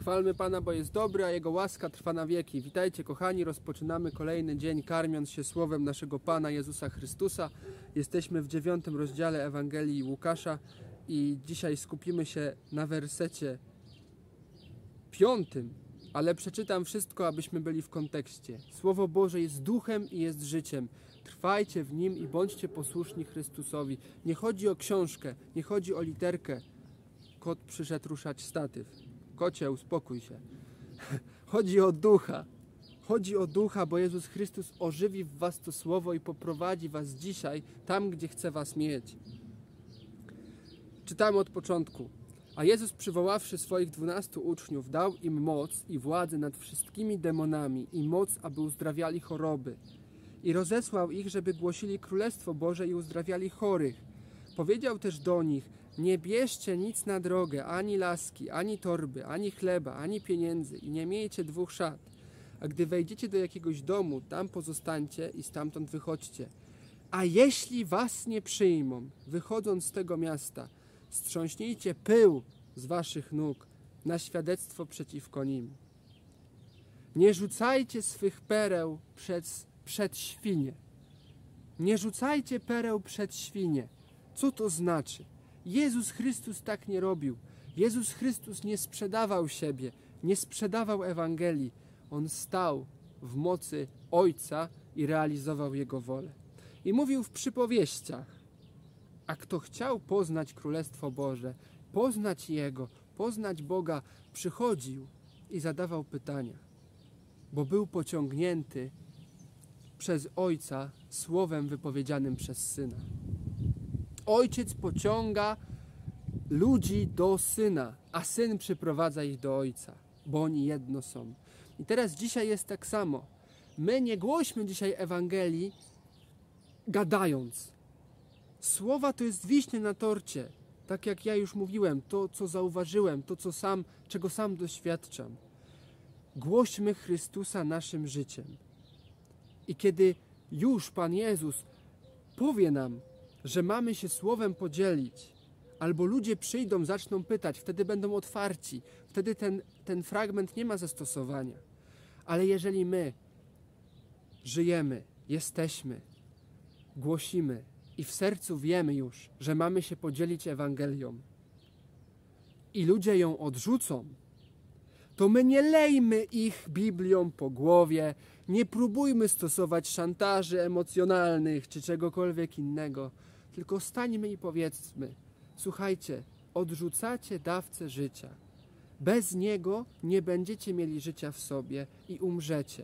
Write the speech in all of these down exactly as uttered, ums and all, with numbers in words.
Chwalmy Pana, bo jest dobry, a Jego łaska trwa na wieki. Witajcie kochani, rozpoczynamy kolejny dzień, karmiąc się słowem naszego Pana Jezusa Chrystusa. Jesteśmy w dziewiątym rozdziale Ewangelii Łukasza i dzisiaj skupimy się na wersecie piątym, ale przeczytam wszystko, abyśmy byli w kontekście. Słowo Boże jest duchem i jest życiem. Trwajcie w nim i bądźcie posłuszni Chrystusowi. Nie chodzi o książkę, nie chodzi o literkę. Kot przyszedł ruszać statyw. Kocie, uspokój się. Chodzi o ducha. Chodzi o ducha, bo Jezus Chrystus ożywi w was to słowo i poprowadzi was dzisiaj tam, gdzie chce was mieć. Czytamy od początku. A Jezus, przywoławszy swoich dwunastu uczniów, dał im moc i władzę nad wszystkimi demonami i moc, aby uzdrawiali choroby. I rozesłał ich, żeby głosili Królestwo Boże i uzdrawiali chorych. Powiedział też do nich: nie bierzcie nic na drogę, ani laski, ani torby, ani chleba, ani pieniędzy i nie miejcie dwóch szat. A gdy wejdziecie do jakiegoś domu, tam pozostańcie i stamtąd wychodźcie. A jeśli was nie przyjmą, wychodząc z tego miasta, strząśnijcie pył z waszych nóg na świadectwo przeciwko nim. Nie rzucajcie swych pereł przed, przed świnie. Nie rzucajcie pereł przed świnie. Co to znaczy? Jezus Chrystus tak nie robił. Jezus Chrystus nie sprzedawał siebie, nie sprzedawał Ewangelii. On stał w mocy Ojca i realizował Jego wolę. I mówił w przypowieściach: a kto chciał poznać Królestwo Boże, poznać Jego, poznać Boga, przychodził i zadawał pytania, bo był pociągnięty przez Ojca słowem wypowiedzianym przez Syna. Ojciec pociąga ludzi do Syna, a Syn przyprowadza ich do Ojca, bo oni jedno są. I teraz dzisiaj jest tak samo. My nie głośmy dzisiaj Ewangelii gadając. Słowa to jest wiśnie na torcie. Tak jak ja już mówiłem, to co zauważyłem, to co sam, czego sam doświadczam. Głośmy Chrystusa naszym życiem. I kiedy już Pan Jezus powie nam, że mamy się słowem podzielić, albo ludzie przyjdą, zaczną pytać, wtedy będą otwarci, wtedy ten, ten fragment nie ma zastosowania. Ale jeżeli my żyjemy, jesteśmy, głosimy i w sercu wiemy już, że mamy się podzielić Ewangelią i ludzie ją odrzucą, to my nie lejmy ich Biblią po głowie, nie próbujmy stosować szantaży emocjonalnych czy czegokolwiek innego, tylko stańmy i powiedzmy: słuchajcie, odrzucacie dawcę życia. Bez Niego nie będziecie mieli życia w sobie i umrzecie.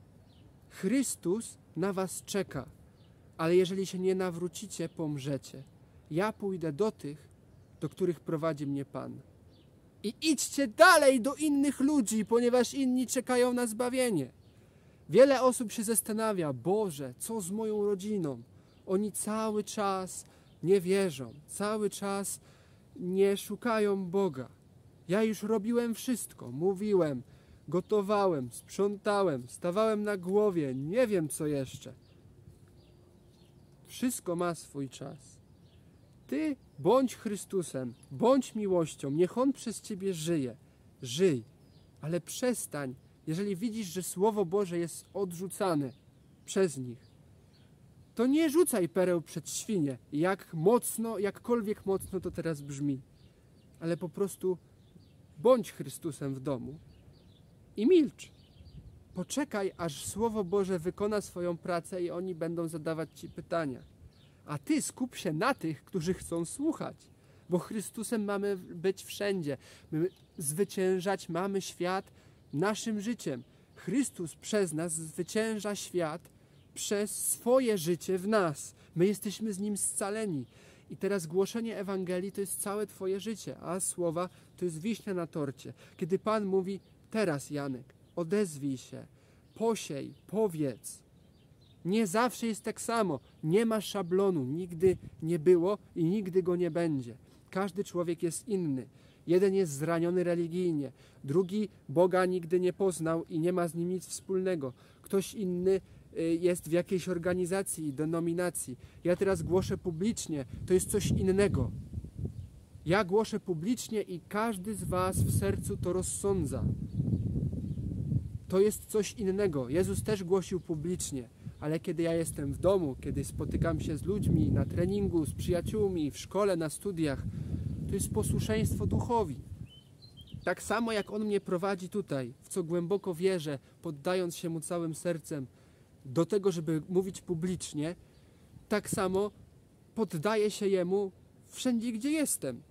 Chrystus na was czeka, ale jeżeli się nie nawrócicie, pomrzecie. Ja pójdę do tych, do których prowadzi mnie Pan. I idźcie dalej do innych ludzi, ponieważ inni czekają na zbawienie. Wiele osób się zastanawia: Boże, co z moją rodziną? Oni cały czas nie wierzą, cały czas nie szukają Boga. Ja już robiłem wszystko, mówiłem, gotowałem, sprzątałem, stawałem na głowie, nie wiem co jeszcze. Wszystko ma swój czas. Ty bądź Chrystusem, bądź miłością, niech On przez ciebie żyje. Żyj, ale przestań, jeżeli widzisz, że Słowo Boże jest odrzucane przez nich, to nie rzucaj pereł przed świnie, jak mocno, jakkolwiek mocno to teraz brzmi, ale po prostu bądź Chrystusem w domu i milcz. Poczekaj, aż Słowo Boże wykona swoją pracę i oni będą zadawać ci pytania. A ty skup się na tych, którzy chcą słuchać, bo Chrystusem mamy być wszędzie. My zwyciężać mamy świat naszym życiem. Chrystus przez nas zwycięża świat przez swoje życie w nas. My jesteśmy z Nim scaleni. I teraz głoszenie Ewangelii to jest całe twoje życie, a słowa to jest wiśnia na torcie. Kiedy Pan mówi: teraz Janek, odezwij się, posiej, powiedz. Nie zawsze jest tak samo. Nie ma szablonu. Nigdy nie było i nigdy go nie będzie. Każdy człowiek jest inny. Jeden jest zraniony religijnie, drugi Boga nigdy nie poznał i nie ma z nim nic wspólnego. Ktoś inny jest w jakiejś organizacji, denominacji. Ja teraz głoszę publicznie. To jest coś innego. Ja głoszę publicznie i każdy z was w sercu to rozsądza. To jest coś innego. Jezus też głosił publicznie, ale kiedy ja jestem w domu, kiedy spotykam się z ludźmi na treningu, z przyjaciółmi, w szkole, na studiach, to jest posłuszeństwo Duchowi. Tak samo jak On mnie prowadzi tutaj, w co głęboko wierzę, poddając się Mu całym sercem do tego, żeby mówić publicznie, tak samo poddaję się Jemu wszędzie, gdzie jestem.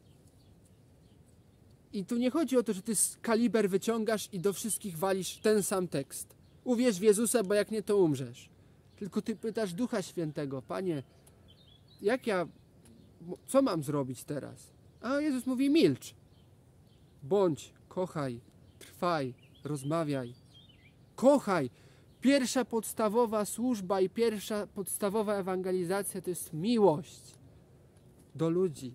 I tu nie chodzi o to, że ty kaliber wyciągasz i do wszystkich walisz ten sam tekst. Uwierz w Jezusa, bo jak nie, to umrzesz. Tylko ty pytasz Ducha Świętego, Panie, jak ja, co mam zrobić teraz? A Jezus mówi, milcz. Bądź, kochaj, trwaj, rozmawiaj. Kochaj. Pierwsza podstawowa służba i pierwsza podstawowa ewangelizacja to jest miłość do ludzi.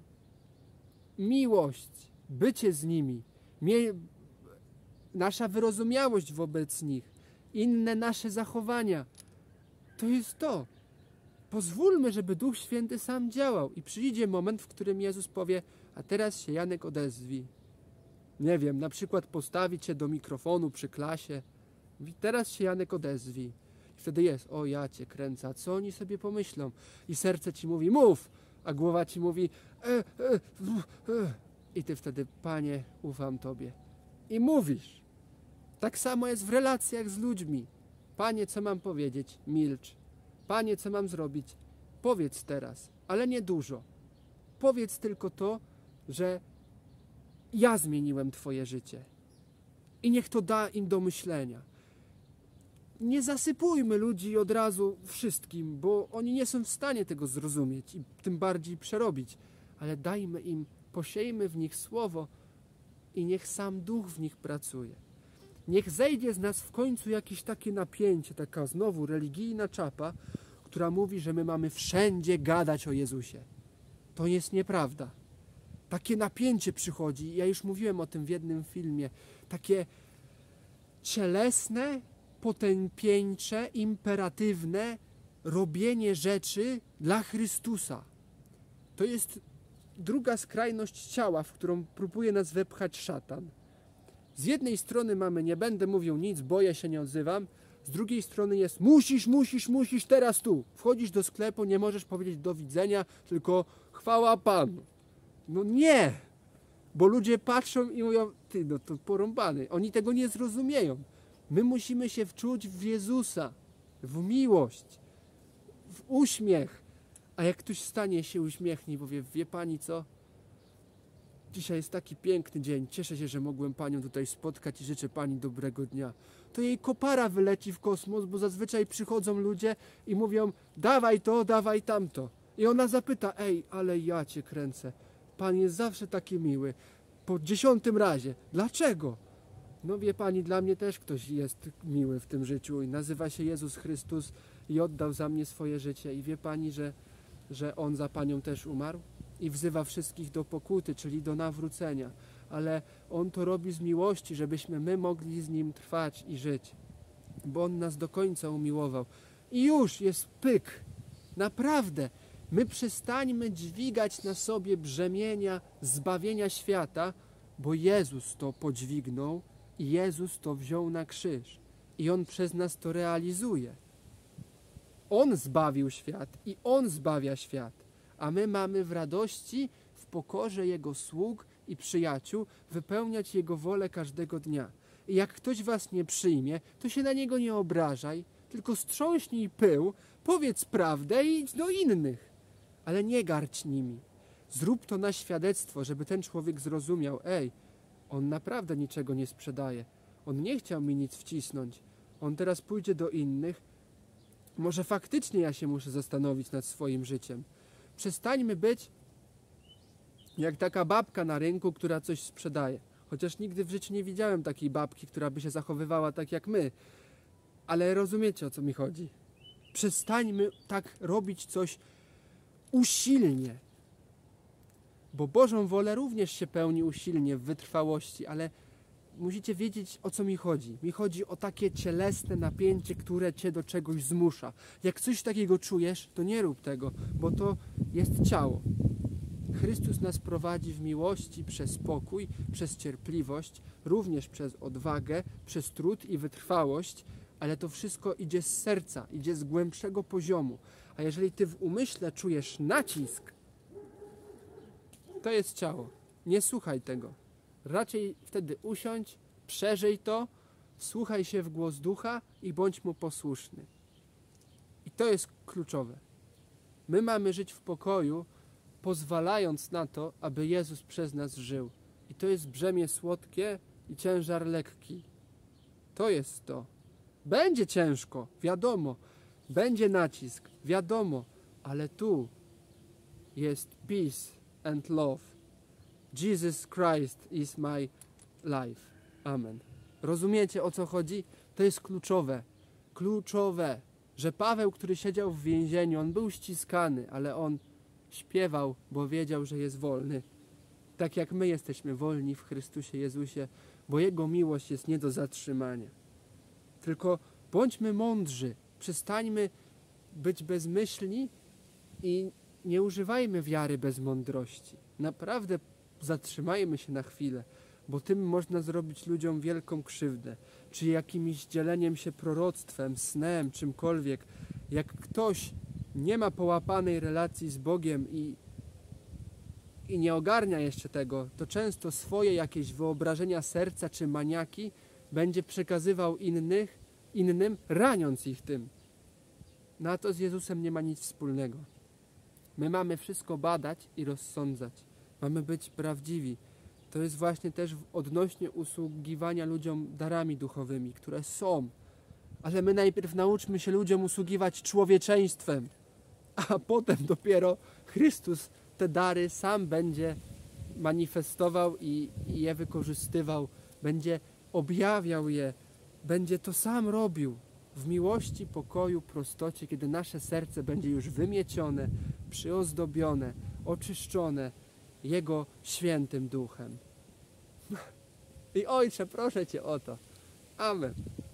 Miłość. Bycie z nimi, Mie nasza wyrozumiałość wobec nich, inne nasze zachowania. To jest to. Pozwólmy, żeby Duch Święty sam działał i przyjdzie moment, w którym Jezus powie, a teraz się Janek odezwij. Nie wiem, na przykład postawić się do mikrofonu przy klasie. Mówi, teraz się Janek odezwij. I wtedy jest, o ja cię kręcę, a co oni sobie pomyślą? I serce ci mówi, mów, a głowa ci mówi, e, e, e. I ty wtedy, Panie, ufam Tobie. I mówisz. Tak samo jest w relacjach z ludźmi. Panie, co mam powiedzieć? Milcz. Panie, co mam zrobić? Powiedz teraz, ale nie dużo. Powiedz tylko to, że ja zmieniłem Twoje życie. I niech to da im do myślenia. Nie zasypujmy ludzi od razu wszystkim, bo oni nie są w stanie tego zrozumieć i tym bardziej przerobić. Ale dajmy im, posiejmy w nich słowo i niech sam Duch w nich pracuje. Niech zejdzie z nas w końcu jakieś takie napięcie, taka znowu religijna czapa, która mówi, że my mamy wszędzie gadać o Jezusie. To jest nieprawda. Takie napięcie przychodzi, ja już mówiłem o tym w jednym filmie, takie cielesne, potępieńcze, imperatywne robienie rzeczy dla Chrystusa. To jest druga skrajność ciała, w którą próbuje nas wepchać szatan. Z jednej strony mamy nie będę mówił nic, boję się, nie odzywam. Z drugiej strony jest musisz, musisz, musisz teraz tu. Wchodzisz do sklepu, nie możesz powiedzieć do widzenia, tylko chwała Panu. No nie, bo ludzie patrzą i mówią, ty, no to porąbany. Oni tego nie zrozumieją. My musimy się wczuć w Jezusa, w miłość, w uśmiech. A jak ktoś stanie się uśmiechnie i powie, wie Pani co? Dzisiaj jest taki piękny dzień, cieszę się, że mogłem Panią tutaj spotkać i życzę Pani dobrego dnia. To jej kopara wyleci w kosmos, bo zazwyczaj przychodzą ludzie i mówią, dawaj to, dawaj tamto. I ona zapyta, ej, ale ja Cię kręcę. Pan jest zawsze taki miły. Po dziesiątym razie. Dlaczego? No wie Pani, dla mnie też ktoś jest miły w tym życiu i nazywa się Jezus Chrystus i oddał za mnie swoje życie. I wie Pani, że, że On za Panią też umarł? I wzywa wszystkich do pokuty, czyli do nawrócenia. Ale On to robi z miłości, żebyśmy my mogli z Nim trwać i żyć. Bo On nas do końca umiłował. I już jest pyk. Naprawdę. My przestańmy dźwigać na sobie brzemienia zbawienia świata, bo Jezus to podźwignął i Jezus to wziął na krzyż. I On przez nas to realizuje. On zbawił świat i On zbawia świat. A my mamy w radości, w pokorze Jego sług i przyjaciół wypełniać Jego wolę każdego dnia. I jak ktoś was nie przyjmie, to się na niego nie obrażaj, tylko strząśnij pył, powiedz prawdę i idź do innych. Ale nie garść nimi. Zrób to na świadectwo, żeby ten człowiek zrozumiał, ej, on naprawdę niczego nie sprzedaje. On nie chciał mi nic wcisnąć. On teraz pójdzie do innych. Może faktycznie ja się muszę zastanowić nad swoim życiem. Przestańmy być jak taka babka na rynku, która coś sprzedaje. Chociaż nigdy w życiu nie widziałem takiej babki, która by się zachowywała tak jak my. Ale rozumiecie, o co mi chodzi. Przestańmy tak robić coś usilnie. Bo Bożą wolę również się pełni usilnie w wytrwałości, ale musicie wiedzieć, o co mi chodzi. Mi chodzi o takie cielesne napięcie, które cię do czegoś zmusza. Jak coś takiego czujesz, to nie rób tego, bo to jest ciało. Chrystus nas prowadzi w miłości przez pokój, przez cierpliwość, również przez odwagę, przez trud i wytrwałość, ale to wszystko idzie z serca, idzie z głębszego poziomu. A jeżeli ty w umyśle czujesz nacisk, to jest ciało. Nie słuchaj tego. Raczej wtedy usiądź, przeżyj to, wsłuchaj się w głos ducha i bądź mu posłuszny. I to jest kluczowe. My mamy żyć w pokoju, pozwalając na to, aby Jezus przez nas żył. I to jest brzemię słodkie i ciężar lekki. To jest to. Będzie ciężko, wiadomo. Będzie nacisk, wiadomo. Ale tu jest peace and love. Jesus Christ is my life. Amen. Rozumiecie, o co chodzi? To jest kluczowe. Kluczowe, że Paweł, który siedział w więzieniu, on był ściskany, ale on śpiewał, bo wiedział, że jest wolny. Tak jak my jesteśmy wolni w Chrystusie Jezusie, bo Jego miłość jest nie do zatrzymania. Tylko bądźmy mądrzy, przestańmy być bezmyślni i nie używajmy wiary bez mądrości. Naprawdę zatrzymajmy się na chwilę, bo tym można zrobić ludziom wielką krzywdę. Czy jakimś dzieleniem się proroctwem, snem, czymkolwiek. Jak ktoś nie ma połapanej relacji z Bogiem i, i nie ogarnia jeszcze tego, to często swoje jakieś wyobrażenia serca czy maniaki będzie przekazywał innych, innym, raniąc ich tym. No to z Jezusem nie ma nic wspólnego. My mamy wszystko badać i rozsądzać. Mamy być prawdziwi. To jest właśnie też odnośnie usługiwania ludziom darami duchowymi, które są. Ale my najpierw nauczmy się ludziom usługiwać człowieczeństwem, a potem dopiero Chrystus te dary sam będzie manifestował i, i je wykorzystywał. Będzie objawiał je. Będzie to sam robił w miłości, pokoju, prostocie, kiedy nasze serce będzie już wymiecione, przyozdobione, oczyszczone Jego świętym duchem. I Ojcze, proszę Cię o to. Amen.